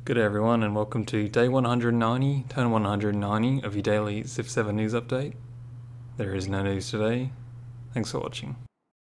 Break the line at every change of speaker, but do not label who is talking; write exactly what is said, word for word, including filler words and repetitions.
Good day everyone, and welcome to day one hundred ninety, turn one hundred ninety of your daily Ziff seven news update. There is no news today. Thanks for watching.